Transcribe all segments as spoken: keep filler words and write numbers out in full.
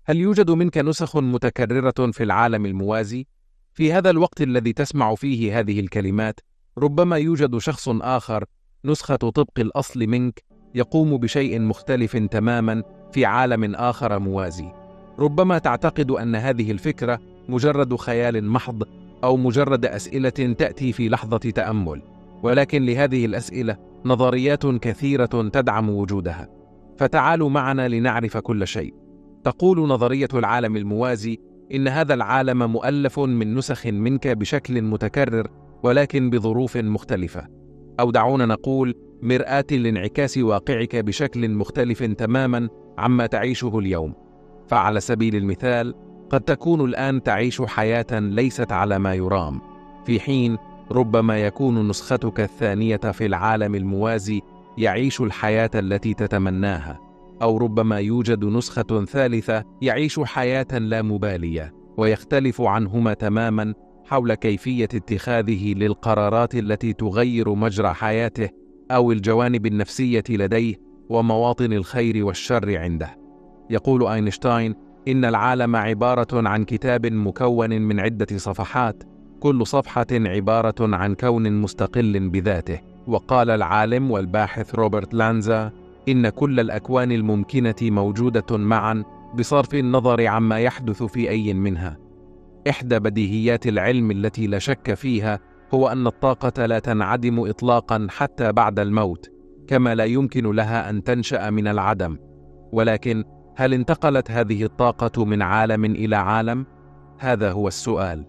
هل يوجد منك نسخ متكررة في العالم الموازي؟ في هذا الوقت الذي تسمع فيه هذه الكلمات، ربما يوجد شخص آخر، نسخة طبق الأصل منك، يقوم بشيء مختلف تماما في عالم آخر موازي. ربما تعتقد أن هذه الفكرة مجرد خيال محض أو مجرد أسئلة تأتي في لحظة تأمل، ولكن لهذه الأسئلة نظريات كثيرة تدعم وجودها. فتعالوا معنا لنعرف كل شيء. تقول نظرية العالم الموازي إن هذا العالم مؤلف من نسخ منك بشكل متكرر، ولكن بظروف مختلفة، أو دعونا نقول مرآة لانعكاس واقعك بشكل مختلف تماما عما تعيشه اليوم. فعلى سبيل المثال، قد تكون الآن تعيش حياة ليست على ما يرام، في حين ربما يكون نسختك الثانية في العالم الموازي يعيش الحياة التي تتمناها، أو ربما يوجد نسخة ثالثة يعيش حياة لا مبالية ويختلف عنهما تماما حول كيفية اتخاذه للقرارات التي تغير مجرى حياته أو الجوانب النفسية لديه ومواطن الخير والشر عنده. يقول أينشتاين إن العالم عبارة عن كتاب مكون من عدة صفحات، كل صفحة عبارة عن كون مستقل بذاته. وقال العالم والباحث روبرت لانزا إن كل الأكوان الممكنة موجودة معا بصرف النظر عما يحدث في أي منها. إحدى بديهيات العلم التي لا شك فيها هو أن الطاقة لا تنعدم إطلاقا حتى بعد الموت، كما لا يمكن لها أن تنشأ من العدم. ولكن هل انتقلت هذه الطاقة من عالم إلى عالم؟ هذا هو السؤال.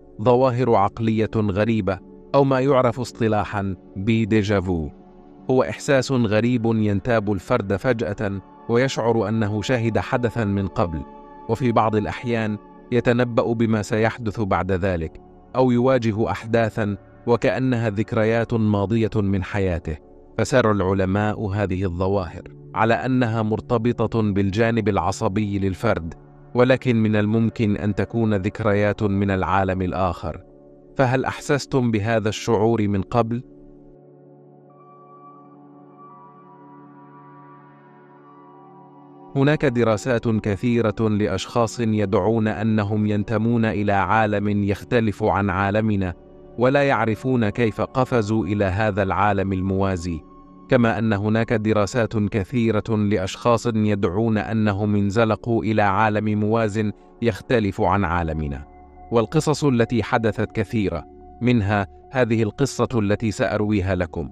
ظواهر عقلية غريبة، أو ما يعرف اصطلاحا بديجافو، هو إحساس غريب ينتاب الفرد فجأة ويشعر أنه شاهد حدثا من قبل، وفي بعض الأحيان يتنبأ بما سيحدث بعد ذلك، أو يواجه أحداثا وكأنها ذكريات ماضية من حياته. فسار العلماء هذه الظواهر على أنها مرتبطة بالجانب العصبي للفرد، ولكن من الممكن أن تكون ذكريات من العالم الآخر. فهل أحسستم بهذا الشعور من قبل؟ هناك دراسات كثيرة لأشخاص يدعون أنهم ينتمون إلى عالم يختلف عن عالمنا، ولا يعرفون كيف قفزوا إلى هذا العالم الموازي. كما أن هناك دراسات كثيرة لأشخاص يدعون أنهم انزلقوا إلى عالم مواز يختلف عن عالمنا. والقصص التي حدثت كثيرة، منها هذه القصة التي سأرويها لكم.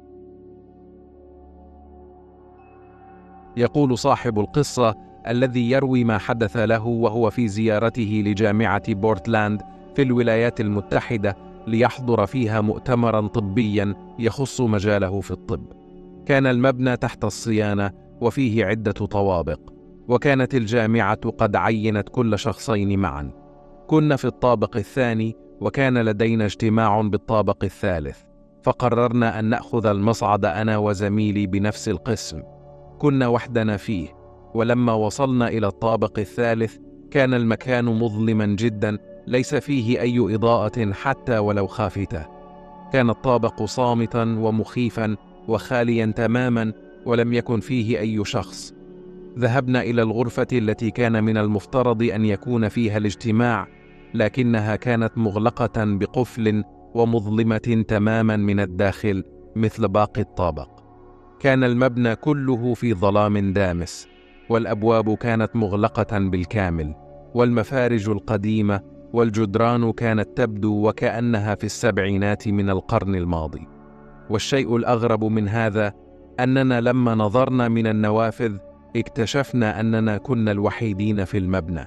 يقول صاحب القصة الذي يروي ما حدث له وهو في زيارته لجامعة بورتلاند في الولايات المتحدة ليحضر فيها مؤتمرا طبيا يخص مجاله في الطب. كان المبنى تحت الصيانة وفيه عدة طوابق، وكانت الجامعة قد عينت كل شخصين معا. كنا في الطابق الثاني، وكان لدينا اجتماع بالطابق الثالث، فقررنا أن نأخذ المصعد أنا وزميلي بنفس القسم. كنا وحدنا فيه، ولما وصلنا إلى الطابق الثالث كان المكان مظلما جدا، ليس فيه أي إضاءة حتى ولو خافتة. كان الطابق صامتا ومخيفا وخاليا تماما، ولم يكن فيه أي شخص. ذهبنا إلى الغرفة التي كان من المفترض أن يكون فيها الاجتماع، لكنها كانت مغلقة بقفل ومظلمة تماما من الداخل مثل باقي الطابق. كان المبنى كله في ظلام دامس، والأبواب كانت مغلقة بالكامل، والمفارج القديمة والجدران كانت تبدو وكأنها في السبعينات من القرن الماضي. والشيء الأغرب من هذا أننا لما نظرنا من النوافذ اكتشفنا أننا كنا الوحيدين في المبنى.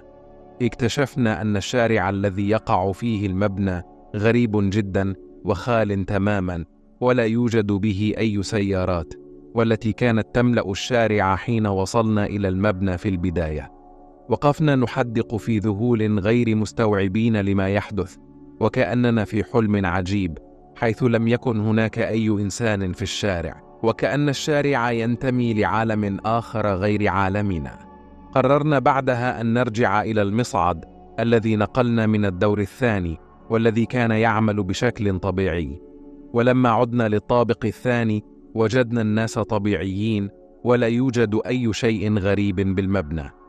اكتشفنا أن الشارع الذي يقع فيه المبنى غريب جدا وخال تماما، ولا يوجد به أي سيارات، والتي كانت تملأ الشارع حين وصلنا إلى المبنى في البداية. وقفنا نحدق في ذهول غير مستوعبين لما يحدث، وكأننا في حلم عجيب، حيث لم يكن هناك أي إنسان في الشارع، وكأن الشارع ينتمي لعالم آخر غير عالمنا. قررنا بعدها أن نرجع إلى المصعد الذي نقلنا من الدور الثاني، والذي كان يعمل بشكل طبيعي. ولما عدنا للطابق الثاني وجدنا الناس طبيعيين، ولا يوجد أي شيء غريب بالمبنى.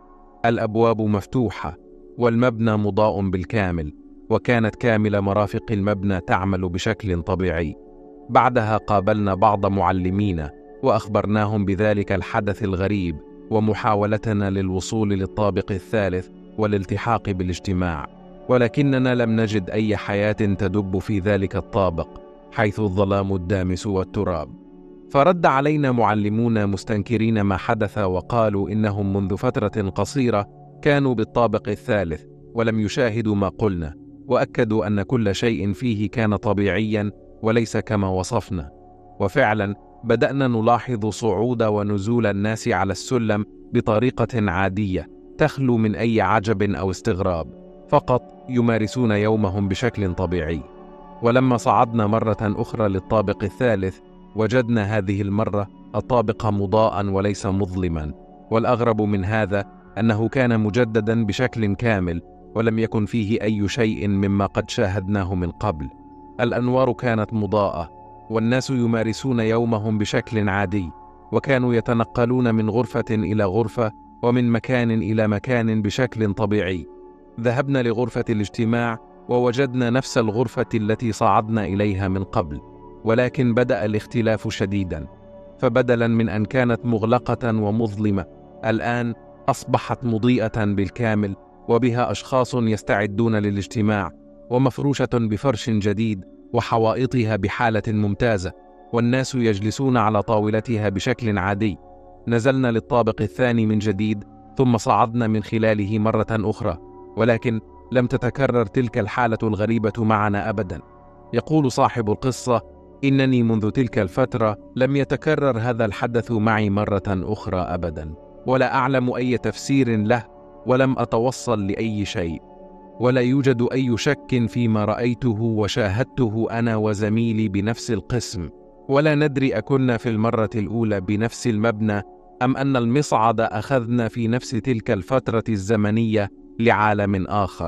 الأبواب مفتوحة والمبنى مضاء بالكامل، وكانت كامل مرافق المبنى تعمل بشكل طبيعي. بعدها قابلنا بعض معلمينا وأخبرناهم بذلك الحدث الغريب ومحاولتنا للوصول للطابق الثالث والالتحاق بالاجتماع، ولكننا لم نجد أي حياة تدب في ذلك الطابق حيث الظلام الدامس والتراب. فرد علينا معلمون مستنكرين ما حدث، وقالوا إنهم منذ فترة قصيرة كانوا بالطابق الثالث ولم يشاهدوا ما قلنا، وأكدوا أن كل شيء فيه كان طبيعيا وليس كما وصفنا. وفعلا بدأنا نلاحظ صعود ونزول الناس على السلم بطريقة عادية تخلو من أي عجب أو استغراب، فقط يمارسون يومهم بشكل طبيعي. ولما صعدنا مرة أخرى للطابق الثالث وجدنا هذه المرة الطابق مضاء وليس مظلما، والأغرب من هذا أنه كان مجددا بشكل كامل ولم يكن فيه أي شيء مما قد شاهدناه من قبل. الأنوار كانت مضاءة والناس يمارسون يومهم بشكل عادي، وكانوا يتنقلون من غرفة إلى غرفة ومن مكان إلى مكان بشكل طبيعي. ذهبنا لغرفة الاجتماع ووجدنا نفس الغرفة التي صعدنا إليها من قبل، ولكن بدأ الاختلاف شديدا، فبدلا من أن كانت مغلقة ومظلمة الآن أصبحت مضيئة بالكامل، وبها أشخاص يستعدون للاجتماع، ومفروشة بفرش جديد، وحوائطها بحالة ممتازة، والناس يجلسون على طاولتها بشكل عادي. نزلنا للطابق الثاني من جديد ثم صعدنا من خلاله مرة أخرى، ولكن لم تتكرر تلك الحالة الغريبة معنا أبدا. يقول صاحب القصة: إنني منذ تلك الفترة لم يتكرر هذا الحدث معي مرة أخرى أبدا، ولا أعلم أي تفسير له، ولم أتوصل لأي شيء، ولا يوجد أي شك فيما رأيته وشاهدته أنا وزميلي بنفس القسم، ولا ندري أكنا في المرة الأولى بنفس المبنى أم أن المصعد أخذنا في نفس تلك الفترة الزمنية لعالم آخر.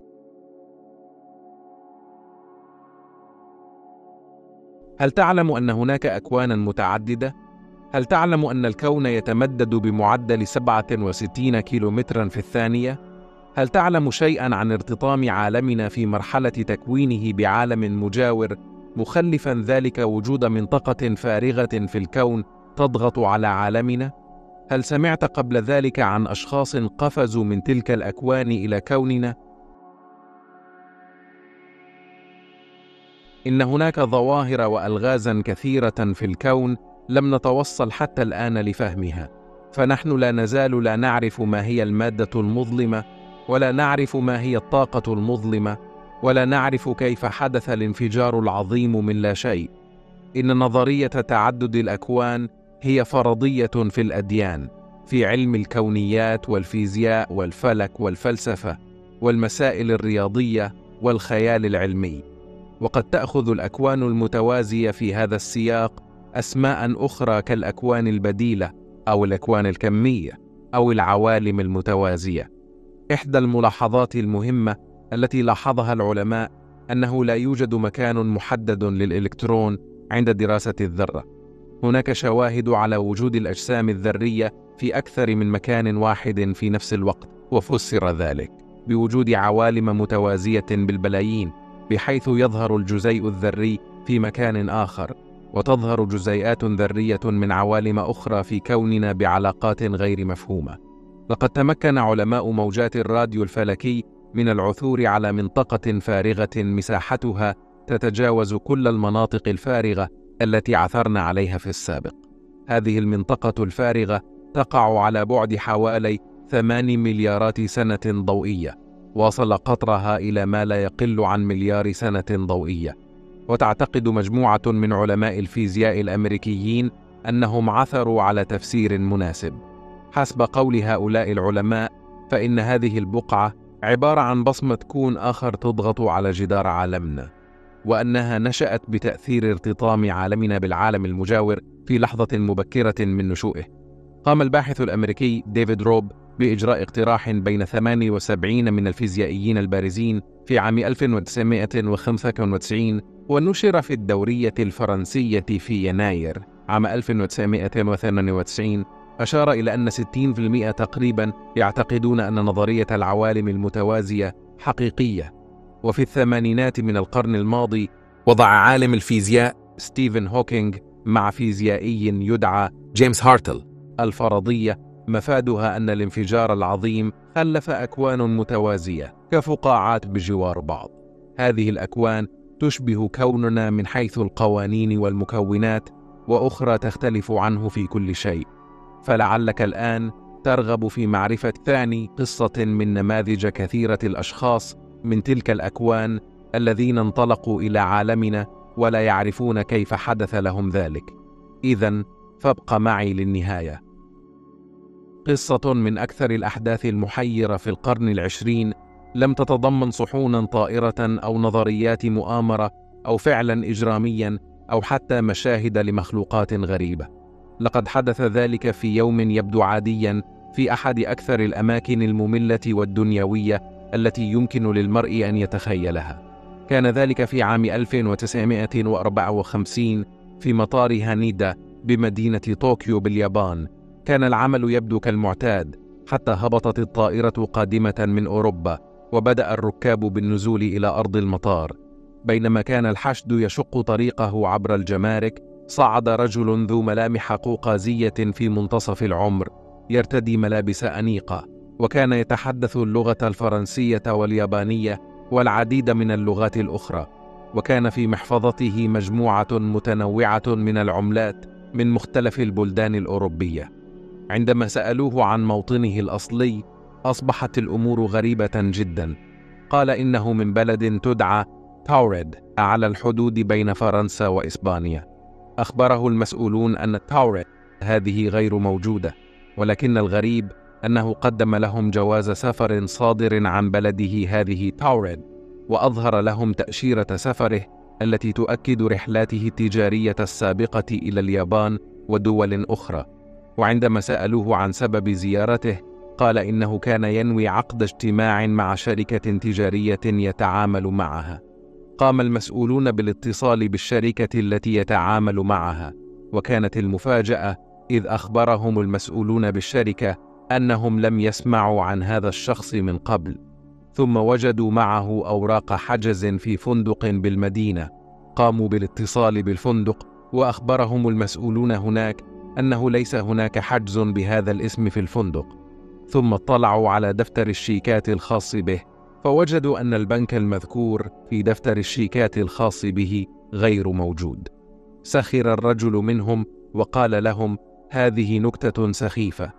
هل تعلم أن هناك أكوانا متعددة؟ هل تعلم أن الكون يتمدد بمعدل سبعة وستين كيلومترا في الثانية؟ هل تعلم شيئا عن ارتطام عالمنا في مرحلة تكوينه بعالم مجاور، مخلفا ذلك وجود منطقة فارغة في الكون تضغط على عالمنا؟ هل سمعت قبل ذلك عن أشخاص قفزوا من تلك الأكوان إلى كوننا؟ إن هناك ظواهر وألغازا كثيرة في الكون لم نتوصل حتى الآن لفهمها، فنحن لا نزال لا نعرف ما هي المادة المظلمة، ولا نعرف ما هي الطاقة المظلمة، ولا نعرف كيف حدث الانفجار العظيم من لا شيء. إن نظرية تعدد الأكوان هي فرضية في الأديان، في علم الكونيات والفيزياء والفلك والفلسفة والمسائل الرياضية والخيال العلمي. وقد تأخذ الأكوان المتوازية في هذا السياق أسماء أخرى كالأكوان البديلة أو الأكوان الكمية أو العوالم المتوازية. إحدى الملاحظات المهمة التي لاحظها العلماء أنه لا يوجد مكان محدد للإلكترون عند دراسة الذرة. هناك شواهد على وجود الأجسام الذرية في أكثر من مكان واحد في نفس الوقت، وفسر ذلك بوجود عوالم متوازية بالبلايين، بحيث يظهر الجزيء الذري في مكان آخر، وتظهر جزيئات ذرية من عوالم أخرى في كوننا بعلاقات غير مفهومة. لقد تمكن علماء موجات الراديو الفلكي من العثور على منطقة فارغة مساحتها تتجاوز كل المناطق الفارغة التي عثرنا عليها في السابق. هذه المنطقة الفارغة تقع على بعد حوالي ثماني مليارات سنة ضوئية، وصل قطرها إلى ما لا يقل عن مليار سنة ضوئية. وتعتقد مجموعة من علماء الفيزياء الأمريكيين أنهم عثروا على تفسير مناسب. حسب قول هؤلاء العلماء، فإن هذه البقعة عبارة عن بصمة كون آخر تضغط على جدار عالمنا، وأنها نشأت بتأثير ارتطام عالمنا بالعالم المجاور في لحظة مبكرة من نشوئه. قام الباحث الأمريكي ديفيد روب بإجراء اقتراح بين ثمانية وسبعين من الفيزيائيين البارزين في عام ألف وتسعمائة وخمسة وتسعين، ونشر في الدورية الفرنسية في يناير عام ألف وتسعمائة وثمانية وتسعين، أشار إلى أن ستين بالمئة تقريبا يعتقدون أن نظرية العوالم المتوازية حقيقية. وفي الثمانينات من القرن الماضي وضع عالم الفيزياء ستيفن هوكينج مع فيزيائي يدعى جيمس هارتل الفرضية مفادها أن الانفجار العظيم خلف أكوان متوازية كفقاعات بجوار بعض. هذه الأكوان تشبه كوننا من حيث القوانين والمكونات، وأخرى تختلف عنه في كل شيء. فلعلك الآن ترغب في معرفة ثاني قصة من نماذج كثيرة الأشخاص من تلك الأكوان الذين انطلقوا إلى عالمنا ولا يعرفون كيف حدث لهم ذلك. إذن فابق معي للنهاية. قصة من أكثر الأحداث المحيرة في القرن العشرين لم تتضمن صحونا طائرة أو نظريات مؤامرة أو فعلا إجراميا أو حتى مشاهد لمخلوقات غريبة. لقد حدث ذلك في يوم يبدو عاديا في أحد أكثر الأماكن المملة والدنيوية التي يمكن للمرء أن يتخيلها. كان ذلك في عام ألف وتسعمائة وأربعة وخمسين في مطار هانيدا بمدينة طوكيو باليابان. كان العمل يبدو كالمعتاد حتى هبطت الطائرة قادمة من أوروبا، وبدأ الركاب بالنزول إلى أرض المطار. بينما كان الحشد يشق طريقه عبر الجمارك، صعد رجل ذو ملامح قوقازية في منتصف العمر يرتدي ملابس أنيقة، وكان يتحدث اللغة الفرنسية واليابانية والعديد من اللغات الأخرى. وكان في محفظته مجموعة متنوعة من العملات من مختلف البلدان الأوروبية. عندما سألوه عن موطنه الأصلي أصبحت الأمور غريبة جدا. قال إنه من بلد تدعى تاوريد على الحدود بين فرنسا وإسبانيا. أخبره المسؤولون أن تاوريد هذه غير موجودة، ولكن الغريب أنه قدم لهم جواز سفر صادر عن بلده هذه تاوريد، وأظهر لهم تأشيرة سفره التي تؤكد رحلاته التجارية السابقة إلى اليابان ودول أخرى. وعندما سألوه عن سبب زيارته قال إنه كان ينوي عقد اجتماع مع شركة تجارية يتعامل معها. قام المسؤولون بالاتصال بالشركة التي يتعامل معها، وكانت المفاجأة إذ أخبرهم المسؤولون بالشركة أنهم لم يسمعوا عن هذا الشخص من قبل. ثم وجدوا معه أوراق حجز في فندق بالمدينة. قاموا بالاتصال بالفندق وأخبرهم المسؤولون هناك أنه ليس هناك حجز بهذا الاسم في الفندق. ثم اطلعوا على دفتر الشيكات الخاص به، فوجدوا أن البنك المذكور في دفتر الشيكات الخاص به غير موجود. سخر الرجل منهم وقال لهم: هذه نكتة سخيفة.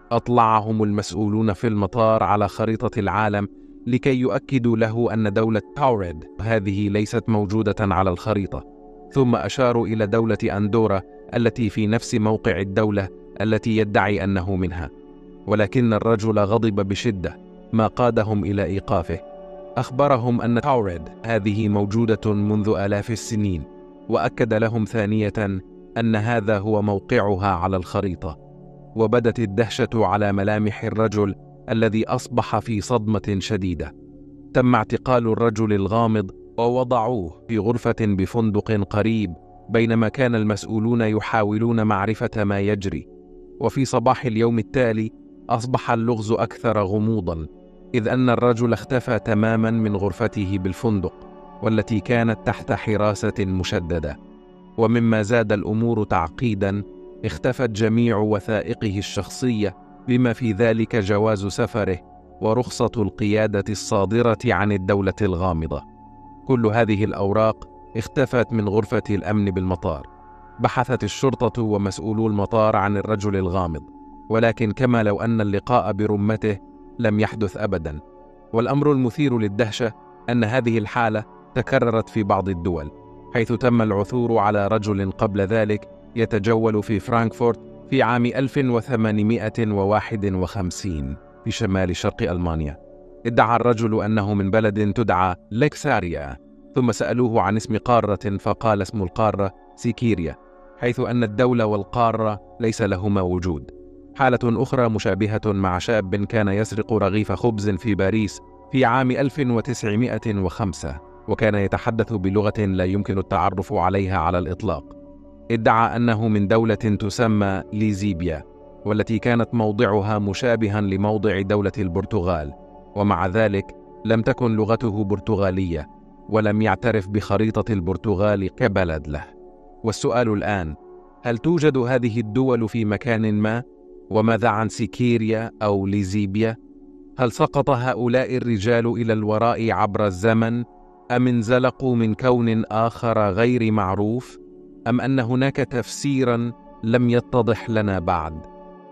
أطلعهم المسؤولون في المطار على خريطة العالم لكي يؤكدوا له أن دولة تاوريد هذه ليست موجودة على الخريطة. ثم أشاروا إلى دولة أندورا التي في نفس موقع الدولة التي يدعي أنه منها، ولكن الرجل غضب بشدة ما قادهم إلى إيقافه. أخبرهم أن تاوريد هذه موجودة منذ آلاف السنين، وأكد لهم ثانية أن هذا هو موقعها على الخريطة. وبدت الدهشة على ملامح الرجل الذي أصبح في صدمة شديدة. تم اعتقال الرجل الغامض ووضعوه في غرفة بفندق قريب، بينما كان المسؤولون يحاولون معرفة ما يجري. وفي صباح اليوم التالي أصبح اللغز أكثر غموضا، إذ أن الرجل اختفى تماما من غرفته بالفندق، والتي كانت تحت حراسة مشددة. ومما زاد الأمور تعقيدا، اختفت جميع وثائقه الشخصية، بما في ذلك جواز سفره ورخصة القيادة الصادرة عن الدولة الغامضة. كل هذه الأوراق اختفت من غرفة الأمن بالمطار. بحثت الشرطة ومسؤولو المطار عن الرجل الغامض، ولكن كما لو أن اللقاء برمته لم يحدث أبدا. والأمر المثير للدهشة أن هذه الحالة تكررت في بعض الدول، حيث تم العثور على رجل قبل ذلك يتجول في فرانكفورت في عام ألف وثمانمائة وواحد وخمسين في شمال شرق ألمانيا. ادعى الرجل أنه من بلد تدعى لكساريا، ثم سألوه عن اسم قارة فقال اسم القارة سيكيريا، حيث أن الدولة والقارة ليس لهما وجود. حالة أخرى مشابهة مع شاب كان يسرق رغيف خبز في باريس في عام ألف وتسعمائة وخمسة، وكان يتحدث بلغة لا يمكن التعرف عليها على الإطلاق. ادعى أنه من دولة تسمى ليزيبيا، والتي كانت موضعها مشابها لموضع دولة البرتغال، ومع ذلك لم تكن لغته برتغالية، ولم يعترف بخريطة البرتغال كبلد له. والسؤال الآن: هل توجد هذه الدول في مكان ما؟ وماذا عن سيكيريا أو ليزيبيا؟ هل سقط هؤلاء الرجال إلى الوراء عبر الزمن، أم انزلقوا من كون آخر غير معروف، أم أن هناك تفسيرا لم يتضح لنا بعد؟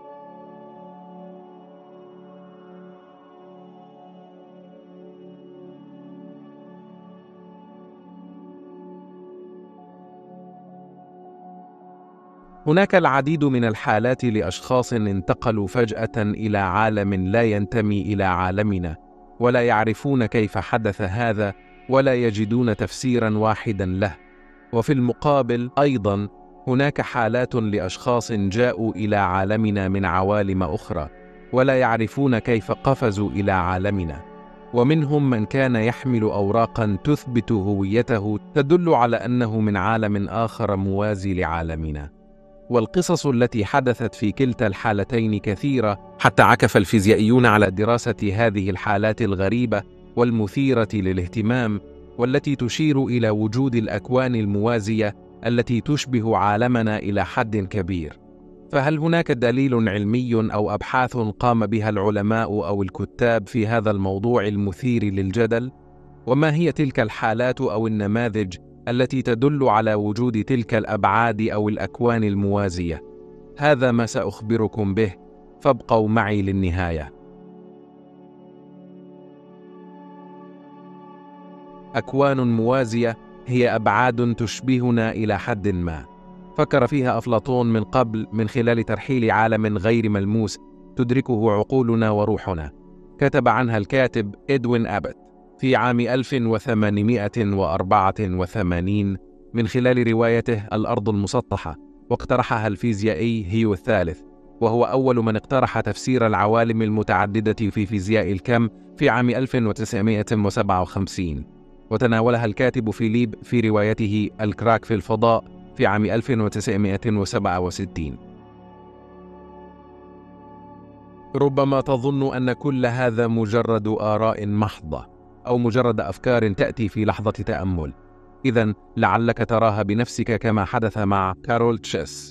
هناك العديد من الحالات لأشخاص انتقلوا فجأة إلى عالم لا ينتمي إلى عالمنا، ولا يعرفون كيف حدث هذا، ولا يجدون تفسيرا واحدا له. وفي المقابل أيضا هناك حالات لأشخاص جاءوا إلى عالمنا من عوالم أخرى، ولا يعرفون كيف قفزوا إلى عالمنا. ومنهم من كان يحمل أوراقا تثبت هويته تدل على أنه من عالم آخر موازي لعالمنا. والقصص التي حدثت في كلتا الحالتين كثيرة، حتى عكف الفيزيائيون على دراسة هذه الحالات الغريبة والمثيرة للاهتمام، والتي تشير إلى وجود الأكوان الموازية التي تشبه عالمنا إلى حد كبير. فهل هناك دليل علمي أو أبحاث قام بها العلماء أو الكتاب في هذا الموضوع المثير للجدل؟ وما هي تلك الحالات أو النماذج التي تدل على وجود تلك الأبعاد أو الأكوان الموازية؟ هذا ما سأخبركم به، فابقوا معي للنهاية. أكوان موازية هي أبعاد تشبهنا إلى حد ما، فكر فيها أفلاطون من قبل من خلال ترحيل عالم غير ملموس تدركه عقولنا وروحنا. كتب عنها الكاتب إدوين أبت في عام ألف وثمانمائة وأربعة وثمانين من خلال روايته الأرض المسطحة، واقترحها الفيزيائي هيو الثالث، وهو أول من اقترح تفسير العوالم المتعددة في فيزياء الكم في عام ألف وتسعمائة وسبعة وخمسين. وتناولها الكاتب فيليب في روايته الكراك في الفضاء في عام ألف وتسعمائة وسبعة وستين. ربما تظن أن كل هذا مجرد آراء محضة أو مجرد أفكار تأتي في لحظة تأمل. إذن لعلك تراها بنفسك كما حدث مع كارول تشيس.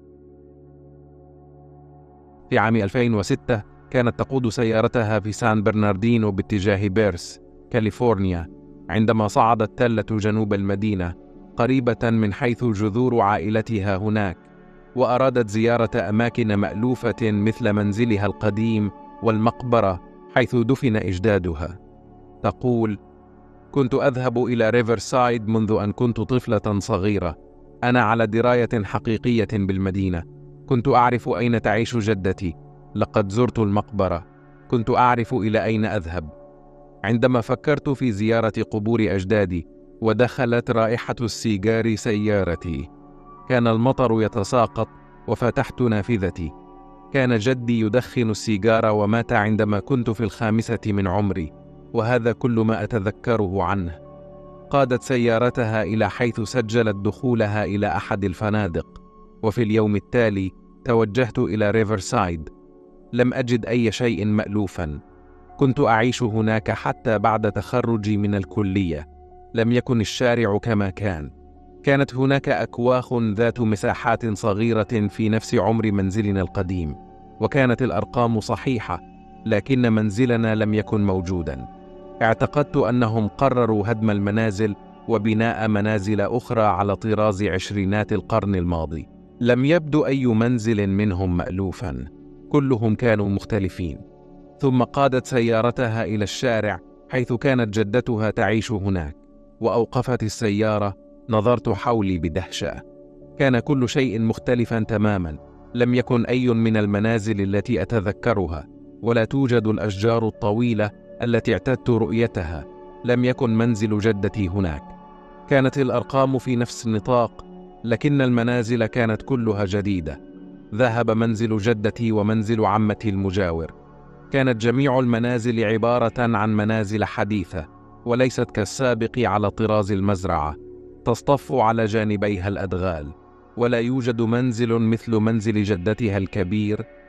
في عام ألفين وستة كانت تقود سيارتها في سان برناردينو باتجاه بيرس، كاليفورنيا، عندما صعدت تلة جنوب المدينة قريبة من حيث جذور عائلتها هناك، وأرادت زيارة أماكن مألوفة مثل منزلها القديم والمقبرة حيث دفن أجدادها. تقول: كنت أذهب إلى ريفرسايد منذ أن كنت طفلة صغيرة، أنا على دراية حقيقية بالمدينة. كنت أعرف أين تعيش جدتي، لقد زرت المقبرة، كنت أعرف إلى أين أذهب. عندما فكرت في زيارة قبور أجدادي ودخلت رائحة السيجار سيارتي، كان المطر يتساقط وفتحت نافذتي. كان جدي يدخن السيجار ومات عندما كنت في الخامسة من عمري، وهذا كل ما أتذكره عنه. قادت سيارتها إلى حيث سجلت دخولها إلى أحد الفنادق، وفي اليوم التالي توجهت إلى ريفرسايد. لم أجد أي شيء مألوفا. كنت أعيش هناك حتى بعد تخرجي من الكلية. لم يكن الشارع كما كان. كانت هناك أكواخ ذات مساحات صغيرة في نفس عمر منزلنا القديم، وكانت الأرقام صحيحة، لكن منزلنا لم يكن موجودا. اعتقدت أنهم قرروا هدم المنازل وبناء منازل أخرى على طراز عشرينات القرن الماضي. لم يبدو أي منزل منهم مألوفا، كلهم كانوا مختلفين. ثم قادت سيارتها إلى الشارع حيث كانت جدتها تعيش هناك، وأوقفت السيارة. نظرت حولي بدهشة. كان كل شيء مختلفا تماما. لم يكن أي من المنازل التي أتذكرها، ولا توجد الأشجار الطويلة التي اعتدت رؤيتها. لم يكن منزل جدتي هناك. كانت الأرقام في نفس النطاق، لكن المنازل كانت كلها جديدة. ذهب منزل جدتي ومنزل عمتي المجاور. كانت جميع المنازل عبارة عن منازل حديثة، وليست كالسابق على طراز المزرعة تصطف على جانبيها الأدغال. ولا يوجد منزل مثل منزل جدتها الكبير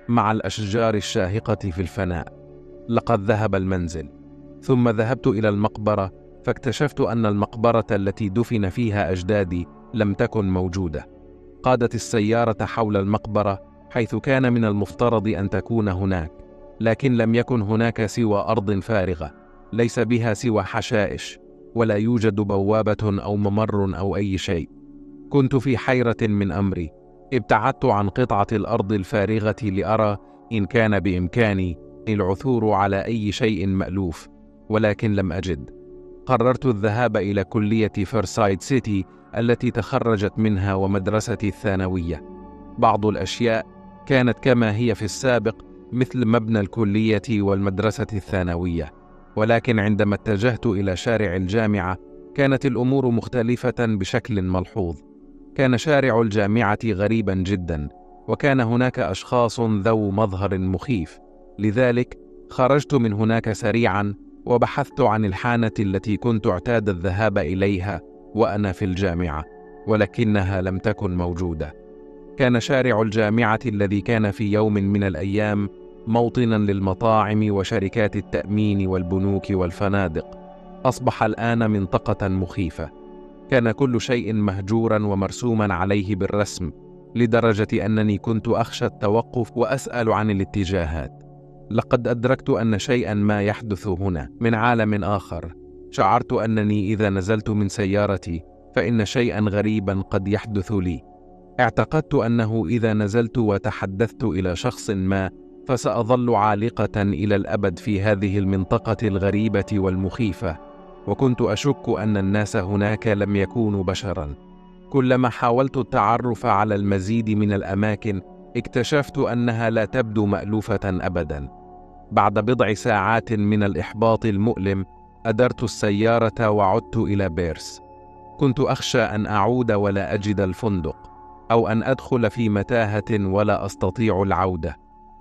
مع الأشجار الشاهقة في الفناء. لقد ذهب المنزل، ثم ذهبت إلى المقبرة، فاكتشفت أن المقبرة التي دفن فيها أجدادي لم تكن موجودة. قادت السيارة حول المقبرة حيث كان من المفترض أن تكون هناك، لكن لم يكن هناك سوى أرض فارغة ليس بها سوى حشائش، ولا يوجد بوابة أو ممر أو أي شيء. كنت في حيرة من أمري. ابتعدت عن قطعة الأرض الفارغة لأرى إن كان بإمكاني العثور على أي شيء مألوف، ولكن لم أجد. قررت الذهاب إلى كلية فيرسايد سيتي التي تخرجت منها ومدرستي الثانوية. بعض الأشياء كانت كما هي في السابق، مثل مبنى الكلية والمدرسة الثانوية، ولكن عندما اتجهت إلى شارع الجامعة كانت الأمور مختلفة بشكل ملحوظ. كان شارع الجامعة غريبا جدا، وكان هناك أشخاص ذو مظهر مخيف. لذلك خرجت من هناك سريعا وبحثت عن الحانة التي كنت اعتاد الذهاب إليها وأنا في الجامعة، ولكنها لم تكن موجودة. كان شارع الجامعة الذي كان في يوم من الأيام موطنا للمطاعم وشركات التأمين والبنوك والفنادق أصبح الآن منطقة مخيفة. كان كل شيء مهجورا ومرسوما عليه بالرسم، لدرجة أنني كنت أخشى التوقف وأسأل عن الاتجاهات. لقد أدركت أن شيئا ما يحدث هنا من عالم آخر. شعرت أنني إذا نزلت من سيارتي فإن شيئا غريبا قد يحدث لي. اعتقدت أنه إذا نزلت وتحدثت إلى شخص ما فسأظل عالقة إلى الأبد في هذه المنطقة الغريبة والمخيفة، وكنت أشك أن الناس هناك لم يكونوا بشرا. كلما حاولت التعرف على المزيد من الأماكن اكتشفت أنها لا تبدو مألوفة أبدا. بعد بضع ساعات من الإحباط المؤلم أدرت السيارة وعدت إلى بيرس. كنت أخشى أن أعود ولا أجد الفندق، أو أن أدخل في متاهة ولا أستطيع العودة،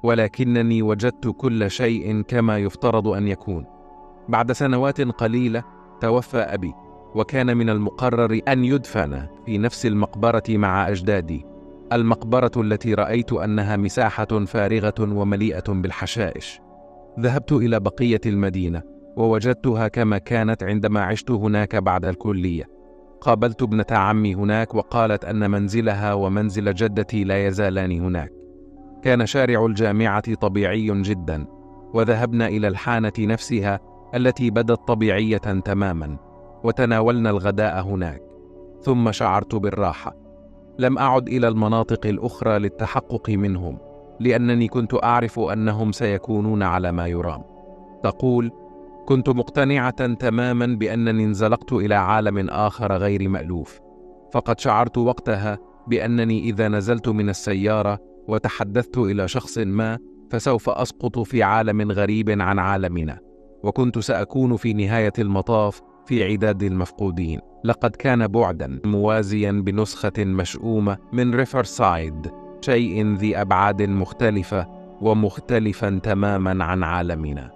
ولكنني وجدت كل شيء كما يفترض أن يكون. بعد سنوات قليلة توفى أبي، وكان من المقرر أن يدفن في نفس المقبرة مع أجدادي، المقبرة التي رأيت أنها مساحة فارغة ومليئة بالحشائش. ذهبت إلى بقية المدينة ووجدتها كما كانت عندما عشت هناك بعد الكلية. قابلت ابنة عمي هناك وقالت أن منزلها ومنزل جدتي لا يزالان هناك. كان شارع الجامعة طبيعي جدا، وذهبنا إلى الحانة نفسها التي بدت طبيعية تماما، وتناولنا الغداء هناك، ثم شعرت بالراحة. لم أعد إلى المناطق الأخرى للتحقق منهم، لأنني كنت أعرف أنهم سيكونون على ما يرام. تقول: كنت مقتنعة تماما بأنني انزلقت إلى عالم آخر غير مألوف، فقد شعرت وقتها بأنني إذا نزلت من السيارة وتحدثت إلى شخص ما فسوف أسقط في عالم غريب عن عالمنا، وكنت سأكون في نهاية المطاف في عداد المفقودين. لقد كان بعدا موازيا بنسخة مشؤومة من ريفرسايد، شيء ذي أبعاد مختلفة ومختلفا تماما عن عالمنا.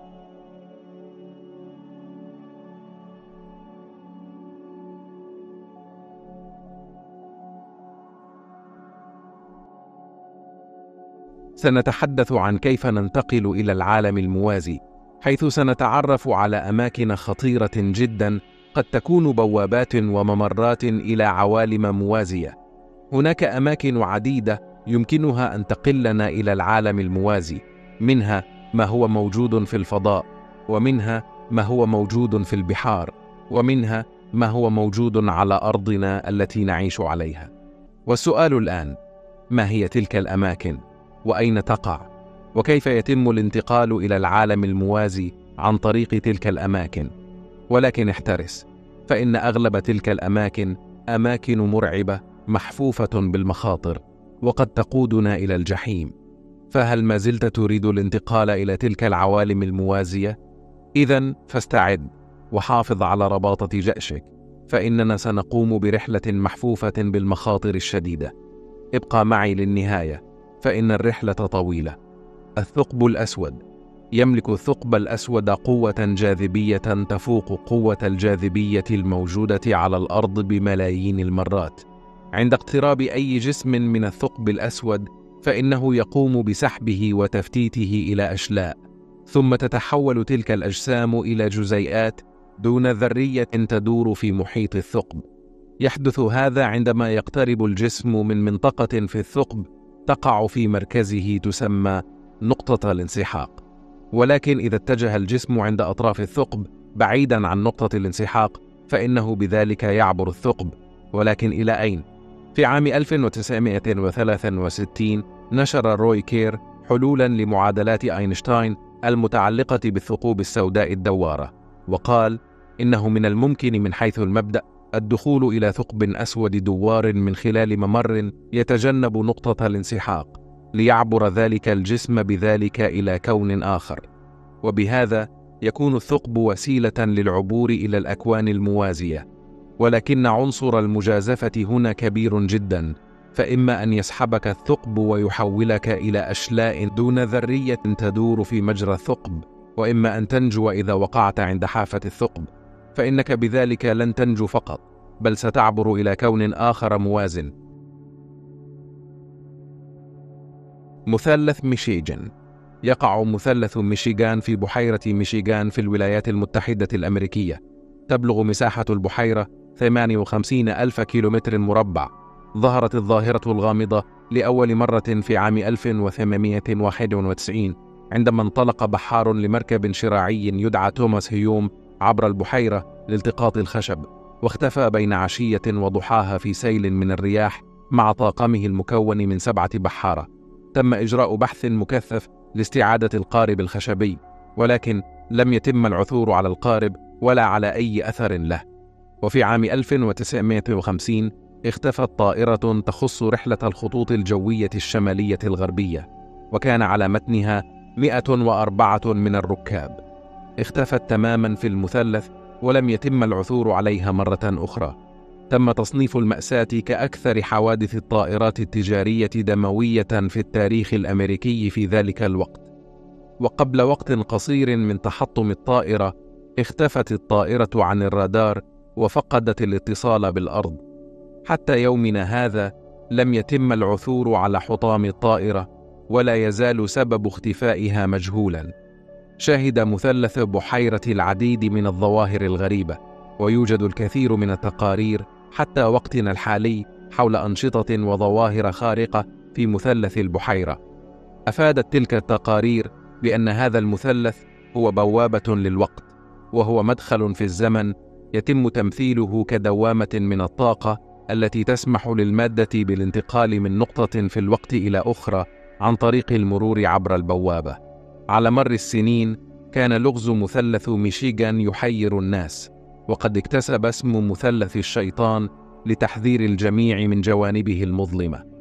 سنتحدث عن كيف ننتقل إلى العالم الموازي، حيث سنتعرف على أماكن خطيرة جدا قد تكون بوابات وممرات إلى عوالم موازية. هناك أماكن عديدة يمكنها أن تقلنا إلى العالم الموازي، منها ما هو موجود في الفضاء، ومنها ما هو موجود في البحار، ومنها ما هو موجود على أرضنا التي نعيش عليها. والسؤال الآن: ما هي تلك الأماكن؟ وأين تقع؟ وكيف يتم الانتقال إلى العالم الموازي عن طريق تلك الأماكن؟ ولكن احترس، فإن أغلب تلك الأماكن أماكن مرعبة محفوفة بالمخاطر، وقد تقودنا إلى الجحيم. فهل ما زلت تريد الانتقال إلى تلك العوالم الموازية؟ إذن فاستعد وحافظ على رباطة جأشك، فإننا سنقوم برحلة محفوفة بالمخاطر الشديدة. ابقى معي للنهاية، فإن الرحلة طويلة. الثقب الأسود. يملك الثقب الأسود قوة جاذبية تفوق قوة الجاذبية الموجودة على الأرض بملايين المرات. عند اقتراب أي جسم من الثقب الأسود فإنه يقوم بسحبه وتفتيته إلى أشلاء، ثم تتحول تلك الأجسام إلى جزيئات دون ذرية تدور في محيط الثقب. يحدث هذا عندما يقترب الجسم من منطقة في الثقب تقع في مركزه تسمى نقطة الانسحاق. ولكن إذا اتجه الجسم عند أطراف الثقب بعيدا عن نقطة الانسحاق فإنه بذلك يعبر الثقب، ولكن إلى أين؟ في عام ألف وتسعمائة وثلاثة وستين نشر روي كير حلولا لمعادلات أينشتاين المتعلقة بالثقوب السوداء الدوارة، وقال إنه من الممكن من حيث المبدأ الدخول إلى ثقب أسود دوار من خلال ممر يتجنب نقطة الانسحاق ليعبر ذلك الجسم بذلك إلى كون آخر، وبهذا يكون الثقب وسيلة للعبور إلى الأكوان الموازية. ولكن عنصر المجازفة هنا كبير جدا، فإما أن يسحبك الثقب ويحولك إلى أشلاء دون ذرية تدور في مجرى الثقب، وإما أن تنجو إذا وقعت عند حافة الثقب، فإنك بذلك لن تنجو فقط بل ستعبر إلى كون آخر موازن. مثلث ميشيغان. يقع مثلث ميشيغان في بحيرة ميشيغان في الولايات المتحدة الأمريكية. تبلغ مساحة البحيرة ثمانية وخمسين ألف كيلومتر مربع. ظهرت الظاهرة الغامضة لأول مرة في عام ألف وثمانمائة وواحد وتسعين عندما انطلق بحار لمركب شراعي يدعى توماس هيوم عبر البحيرة لالتقاط الخشب، واختفى بين عشية وضحاها في سيل من الرياح مع طاقمه المكون من سبعة بحارة. تم إجراء بحث مكثف لاستعادة القارب الخشبي، ولكن لم يتم العثور على القارب ولا على أي أثر له. وفي عام ألف وتسعمائة وخمسين اختفت طائرة تخص رحلة الخطوط الجوية الشمالية الغربية، وكان على متنها مئة وأربعة من الركاب. اختفت تماما في المثلث ولم يتم العثور عليها مرة أخرى. تم تصنيف المأساة كأكثر حوادث الطائرات التجارية دموية في التاريخ الأمريكي في ذلك الوقت. وقبل وقت قصير من تحطم الطائرة اختفت الطائرة عن الرادار وفقدت الاتصال بالأرض. حتى يومنا هذا لم يتم العثور على حطام الطائرة، ولا يزال سبب اختفائها مجهولا. شهد مثلث بحيرة العديد من الظواهر الغريبة، ويوجد الكثير من التقارير حتى وقتنا الحالي حول أنشطة وظواهر خارقة في مثلث البحيرة. أفادت تلك التقارير بأن هذا المثلث هو بوابة للوقت، وهو مدخل في الزمن يتم تمثيله كدوامة من الطاقة التي تسمح للمادة بالانتقال من نقطة في الوقت إلى أخرى عن طريق المرور عبر البوابة. على مر السنين كان لغز مثلث ميشيغان يحير الناس، وقد اكتسب اسم مثلث الشيطان لتحذير الجميع من جوانبه المظلمة.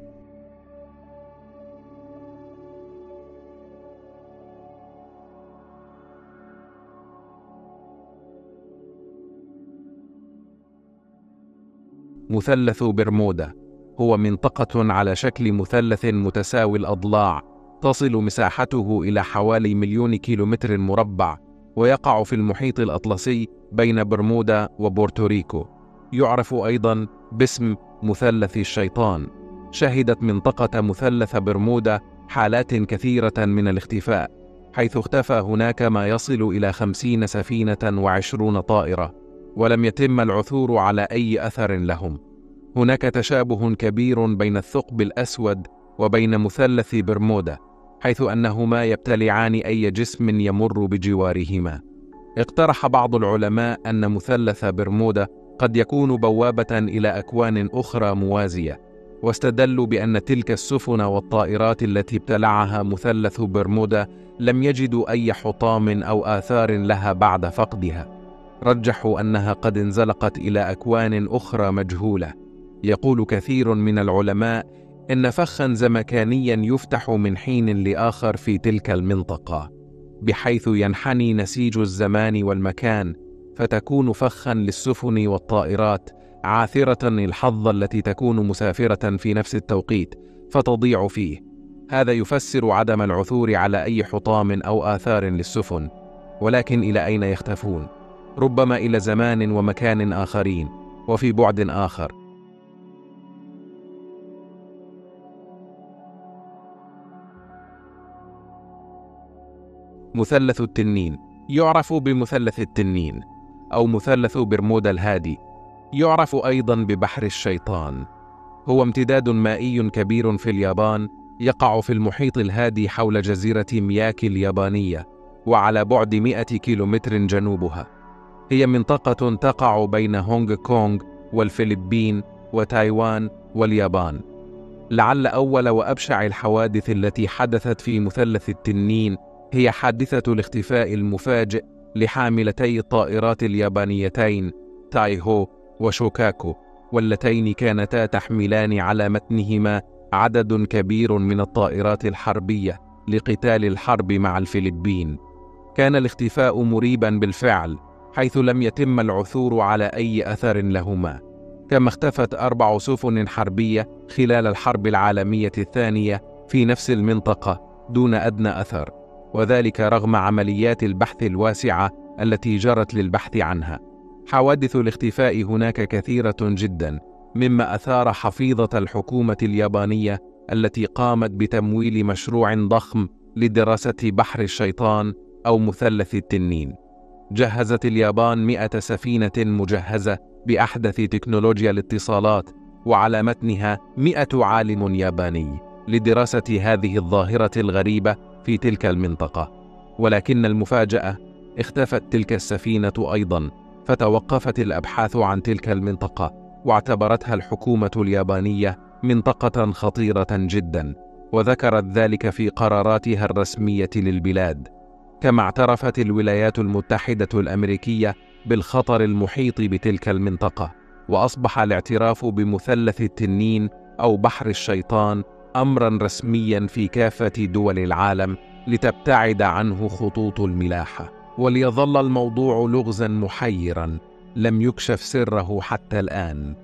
مثلث برمودا هو منطقة على شكل مثلث متساوي الأضلاع، تصل مساحته إلى حوالي مليون كيلومتر مربع، ويقع في المحيط الأطلسي بين برمودا وبورتوريكو. يعرف أيضا باسم مثلث الشيطان. شهدت منطقة مثلث برمودا حالات كثيرة من الاختفاء، حيث اختفى هناك ما يصل إلى خمسين سفينة وعشرون طائرة، ولم يتم العثور على أي أثر لهم. هناك تشابه كبير بين الثقب الأسود وبين مثلث برمودا، حيث أنهما يبتلعان أي جسم يمر بجوارهما. اقترح بعض العلماء أن مثلث برمودا قد يكون بوابة إلى أكوان أخرى موازية، واستدلوا بأن تلك السفن والطائرات التي ابتلعها مثلث برمودا لم يجدوا أي حطام أو آثار لها بعد فقدها. رجحوا أنها قد انزلقت إلى أكوان أخرى مجهولة. يقول كثير من العلماء إن فخا زمكانيا يفتح من حين لآخر في تلك المنطقة، بحيث ينحني نسيج الزمان والمكان، فتكون فخا للسفن والطائرات عاثرة الحظ التي تكون مسافرة في نفس التوقيت فتضيع فيه. هذا يفسر عدم العثور على أي حطام أو آثار للسفن، ولكن إلى أين يختفون؟ ربما إلى زمان ومكان آخرين وفي بعد آخر. مثلث التنين يعرف بمثلث التنين أو مثلث برمودا الهادي، يعرف أيضا ببحر الشيطان. هو امتداد مائي كبير في اليابان، يقع في المحيط الهادي حول جزيرة مياكي اليابانية، وعلى بعد مئة كيلومتر جنوبها. هي منطقة تقع بين هونغ كونغ والفلبين وتايوان واليابان. لعل أول وأبشع الحوادث التي حدثت في مثلث التنين هي حادثة الاختفاء المفاجئ لحاملتي الطائرات اليابانيتين تايهو وشوكاكو، واللتين كانتا تحملان على متنهما عدد كبير من الطائرات الحربية لقتال الحرب مع الفلبين. كان الاختفاء مريبا بالفعل، حيث لم يتم العثور على أي أثر لهما، كما اختفت أربع سفن حربية خلال الحرب العالمية الثانية في نفس المنطقة دون أدنى أثر، وذلك رغم عمليات البحث الواسعة التي جرت للبحث عنها. حوادث الاختفاء هناك كثيرة جدا، مما أثار حفيظة الحكومة اليابانية التي قامت بتمويل مشروع ضخم لدراسة بحر الشيطان أو مثلث التنين. جهزت اليابان مئة سفينة مجهزة بأحدث تكنولوجيا الاتصالات، وعلى متنها مئة عالم ياباني لدراسة هذه الظاهرة الغريبة في تلك المنطقة. ولكن المفاجأة، اختفت تلك السفينة أيضا، فتوقفت الأبحاث عن تلك المنطقة، واعتبرتها الحكومة اليابانية منطقة خطيرة جدا، وذكرت ذلك في قراراتها الرسمية للبلاد. كما اعترفت الولايات المتحدة الأمريكية بالخطر المحيط بتلك المنطقة، وأصبح الاعتراف بمثلث التنين أو بحر الشيطان أمرا رسميا في كافة دول العالم، لتبتعد عنه خطوط الملاحة. وليظل الموضوع لغزا محيرا لم يكشف سره حتى الآن.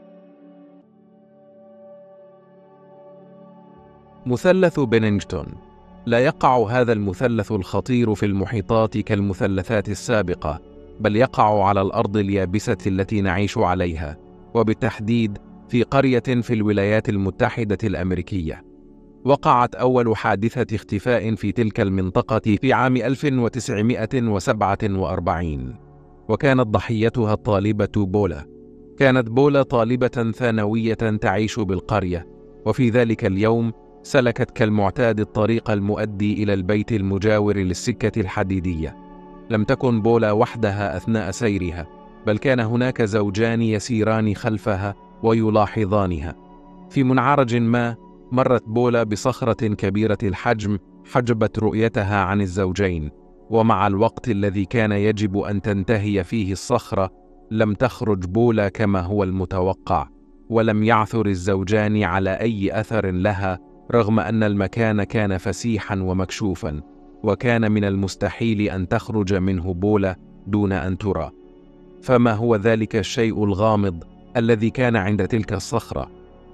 مثلث بنينجتون. لا يقع هذا المثلث الخطير في المحيطات كالمثلثات السابقة، بل يقع على الأرض اليابسة التي نعيش عليها، وبالتحديد في قرية في الولايات المتحدة الأمريكية. وقعت أول حادثة اختفاء في تلك المنطقة في عام ألف وتسعمائة وسبعة وأربعين، وكانت ضحيتها الطالبة بولا. كانت بولا طالبة ثانوية تعيش بالقرية، وفي ذلك اليوم سلكت كالمعتاد الطريق المؤدي إلى البيت المجاور للسكة الحديدية. لم تكن بولا وحدها أثناء سيرها، بل كان هناك زوجان يسيران خلفها ويلاحظانها. في منعرج ما مرت بولا بصخرة كبيرة الحجم حجبت رؤيتها عن الزوجين، ومع الوقت الذي كان يجب أن تنتهي فيه الصخرة لم تخرج بولا كما هو المتوقع، ولم يعثر الزوجان على أي أثر لها، رغم أن المكان كان فسيحا ومكشوفا، وكان من المستحيل أن تخرج منه بولا دون أن ترى. فما هو ذلك الشيء الغامض الذي كان عند تلك الصخرة؟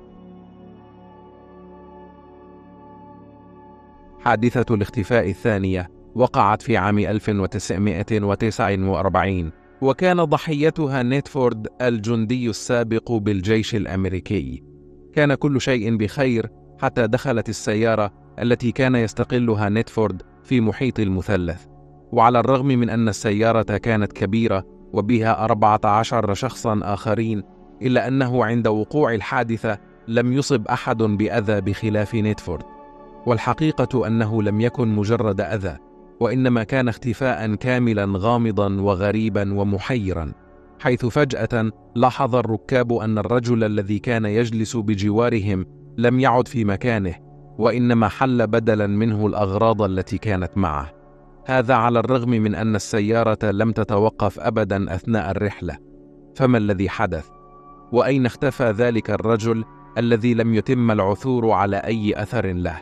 حادثة الاختفاء الثانية وقعت في عام ألف وتسعمائة وتسعة وأربعين، وكان ضحيتها نيتفورد الجندي السابق بالجيش الأمريكي. كان كل شيء بخير حتى دخلت السيارة التي كان يستقلها نيتفورد في محيط المثلث. وعلى الرغم من أن السيارة كانت كبيرة وبها أربعة عشر شخصا آخرين، إلا أنه عند وقوع الحادثة لم يصب أحد بأذى بخلاف نيتفورد. والحقيقة أنه لم يكن مجرد أذى، وإنما كان اختفاء كاملا غامضا وغريبا ومحيرا، حيث فجأة لاحظ الركاب أن الرجل الذي كان يجلس بجوارهم لم يعد في مكانه، وإنما حل بدلا منه الأغراض التي كانت معه. هذا على الرغم من أن السيارة لم تتوقف أبدا أثناء الرحلة. فما الذي حدث؟ وأين اختفى ذلك الرجل الذي لم يتم العثور على أي أثر له؟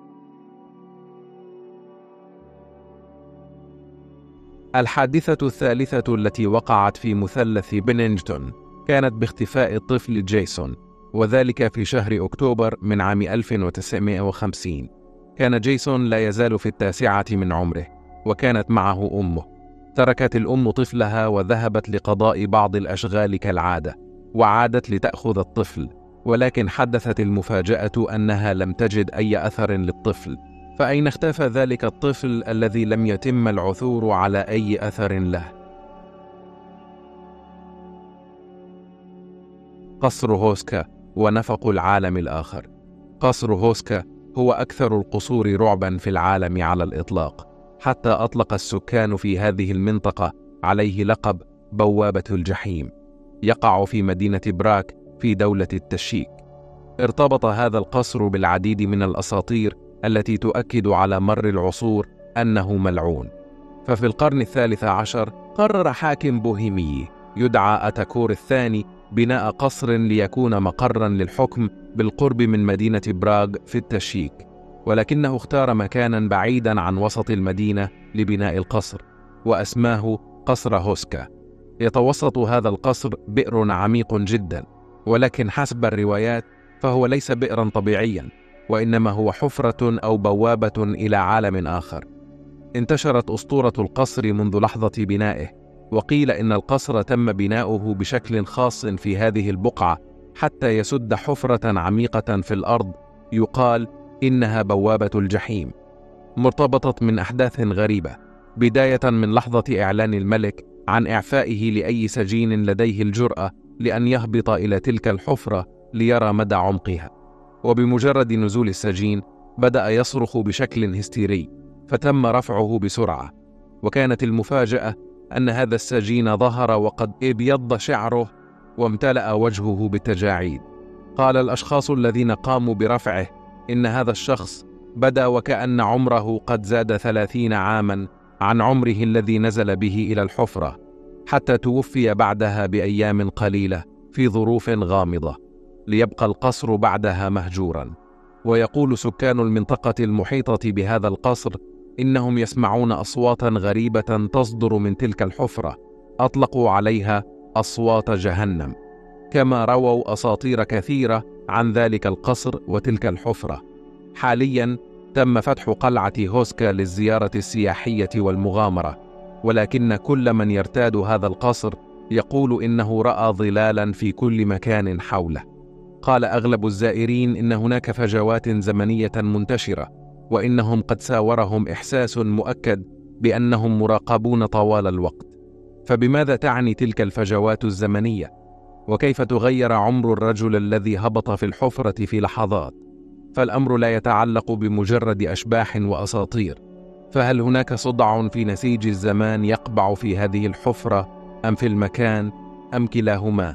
الحادثة الثالثة التي وقعت في مثلث بنينجتون كانت باختفاء الطفل جيسون، وذلك في شهر أكتوبر من عام ألف وتسعمائة وخمسين. كان جيسون لا يزال في التاسعة من عمره، وكانت معه أمه. تركت الأم طفلها وذهبت لقضاء بعض الأشغال كالعادة، وعادت لتأخذ الطفل، ولكن حدثت المفاجأة أنها لم تجد أي أثر للطفل. فأين اختفى ذلك الطفل الذي لم يتم العثور على أي أثر له؟ قصر هوسكا ونفق العالم الآخر. قصر هوسكا هو أكثر القصور رعبا في العالم على الإطلاق، حتى أطلق السكان في هذه المنطقة عليه لقب بوابة الجحيم. يقع في مدينة براك في دولة التشيك. ارتبط هذا القصر بالعديد من الأساطير التي تؤكد على مر العصور أنه ملعون. ففي القرن الثالث عشر قرر حاكم بوهيمي يدعى أتاكور الثاني بناء قصر ليكون مقرا للحكم بالقرب من مدينة براغ في التشيك، ولكنه اختار مكانا بعيدا عن وسط المدينة لبناء القصر، وأسماه قصر هوسكا. يتوسط هذا القصر بئر عميق جدا، ولكن حسب الروايات فهو ليس بئرا طبيعيا، وإنما هو حفرة أو بوابة إلى عالم آخر. انتشرت أسطورة القصر منذ لحظة بنائه، وقيل إن القصر تم بناؤه بشكل خاص في هذه البقعة حتى يسد حفرة عميقة في الأرض يقال إنها بوابة الجحيم، مرتبطة من أحداث غريبة، بداية من لحظة إعلان الملك عن إعفائه لأي سجين لديه الجرأة لأن يهبط إلى تلك الحفرة ليرى مدى عمقها. وبمجرد نزول السجين بدأ يصرخ بشكل هستيري، فتم رفعه بسرعة. وكانت المفاجأة أن هذا السجين ظهر وقد ابيض شعره وامتلأ وجهه بالتجاعيد. قال الأشخاص الذين قاموا برفعه إن هذا الشخص بدا وكأن عمره قد زاد ثلاثين عاما عن عمره الذي نزل به إلى الحفرة، حتى توفي بعدها بأيام قليلة في ظروف غامضة، ليبقى القصر بعدها مهجورا. ويقول سكان المنطقة المحيطة بهذا القصر إنهم يسمعون أصواتا غريبة تصدر من تلك الحفرة، أطلقوا عليها أصوات جهنم، كما رووا أساطير كثيرة عن ذلك القصر وتلك الحفرة. حاليا تم فتح قلعة هوسكا للزيارة السياحية والمغامرة، ولكن كل من يرتاد هذا القصر يقول إنه رأى ظلالا في كل مكان حوله. قال أغلب الزائرين إن هناك فجوات زمنية منتشرة، وإنهم قد ساورهم إحساس مؤكد بأنهم مراقبون طوال الوقت. فبماذا تعني تلك الفجوات الزمنية؟ وكيف تغير عمر الرجل الذي هبط في الحفرة في لحظات؟ فالأمر لا يتعلق بمجرد أشباح وأساطير، فهل هناك صدع في نسيج الزمان يقبع في هذه الحفرة أم في المكان أم كلاهما؟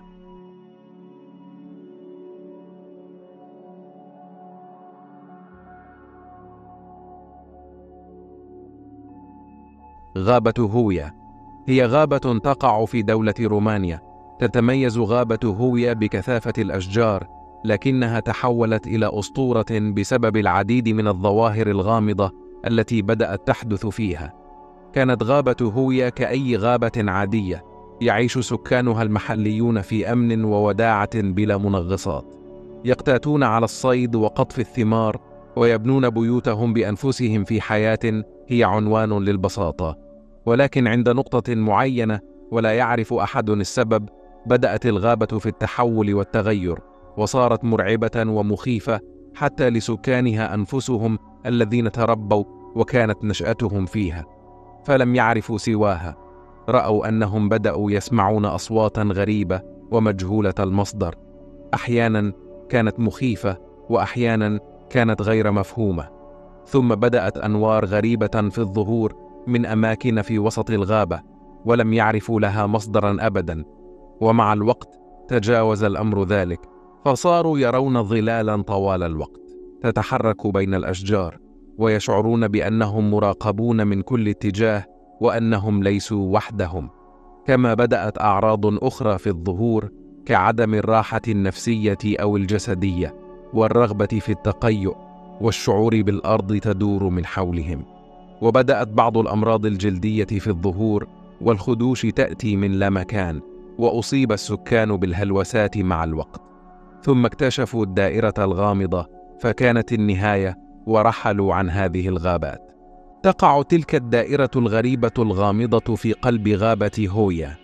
غابة هويا هي غابة تقع في دولة رومانيا. تتميز غابة هويا بكثافة الأشجار، لكنها تحولت إلى أسطورة بسبب العديد من الظواهر الغامضة التي بدأت تحدث فيها. كانت غابة هويا كأي غابة عادية، يعيش سكانها المحليون في أمن ووداعة بلا منغصات، يقتاتون على الصيد وقطف الثمار، ويبنون بيوتهم بأنفسهم في حياة هي عنوان للبساطة. ولكن عند نقطة معينة ولا يعرف أحد السبب، بدأت الغابة في التحول والتغير، وصارت مرعبة ومخيفة حتى لسكانها أنفسهم الذين تربوا وكانت نشأتهم فيها، فلم يعرفوا سواها. رأوا أنهم بدأوا يسمعون أصواتا غريبة ومجهولة المصدر، أحيانا كانت مخيفة وأحيانا كانت غير مفهومة. ثم بدأت أنوار غريبة في الظهور من أماكن في وسط الغابة، ولم يعرفوا لها مصدرا أبدا. ومع الوقت تجاوز الأمر ذلك، فصاروا يرون ظلالا طوال الوقت تتحرك بين الأشجار، ويشعرون بأنهم مراقبون من كل اتجاه وأنهم ليسوا وحدهم. كما بدأت أعراض أخرى في الظهور كعدم الراحة النفسية أو الجسدية، والرغبة في التقيؤ، والشعور بالأرض تدور من حولهم. وبدأت بعض الأمراض الجلدية في الظهور، والخدوش تأتي من لا مكان، وأصيب السكان بالهلوسات مع الوقت. ثم اكتشفوا الدائرة الغامضة، فكانت النهاية، ورحلوا عن هذه الغابات. تقع تلك الدائرة الغريبة الغامضة في قلب غابة هويا.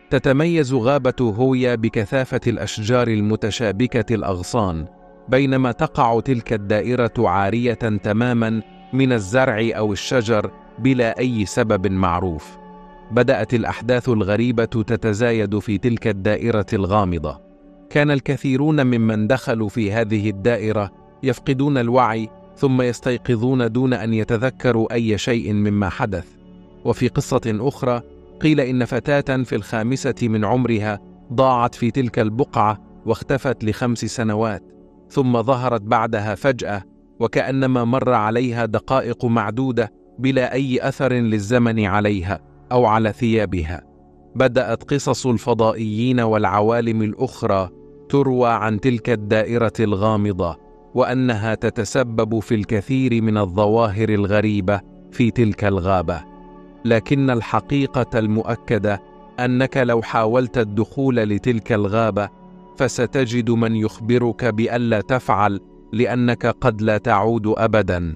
تتميز غابة هويا بكثافة الأشجار المتشابكة الأغصان، بينما تقع تلك الدائرة عارية تماما من الزرع أو الشجر بلا أي سبب معروف. بدأت الأحداث الغريبة تتزايد في تلك الدائرة الغامضة. كان الكثيرون ممن دخلوا في هذه الدائرة يفقدون الوعي ثم يستيقظون دون أن يتذكروا أي شيء مما حدث. وفي قصة أخرى قيل إن فتاة في الخامسة من عمرها ضاعت في تلك البقعة واختفت لخمس سنوات، ثم ظهرت بعدها فجأة وكأنما مر عليها دقائق معدودة بلا أي أثر للزمن عليها أو على ثيابها. بدأت قصص الفضائيين والعوالم الأخرى تروى عن تلك الدائرة الغامضة، وأنها تتسبب في الكثير من الظواهر الغريبة في تلك الغابة. لكن الحقيقة المؤكدة أنك لو حاولت الدخول لتلك الغابة فستجد من يخبرك بألا تفعل، لأنك قد لا تعود أبداً.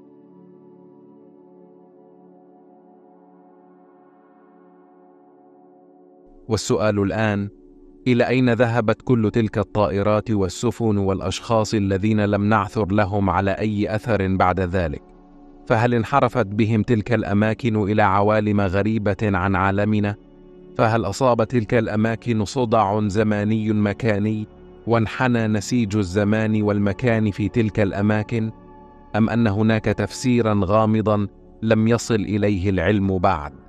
والسؤال الآن: إلى أين ذهبت كل تلك الطائرات والسفن والأشخاص الذين لم نعثر لهم على أي أثر بعد ذلك؟ فهل انحرفت بهم تلك الأماكن إلى عوالم غريبة عن عالمنا؟ فهل أصاب تلك الأماكن صداع زماني مكاني وانحنى نسيج الزمان والمكان في تلك الأماكن؟ أم أن هناك تفسيرا غامضا لم يصل إليه العلم بعد؟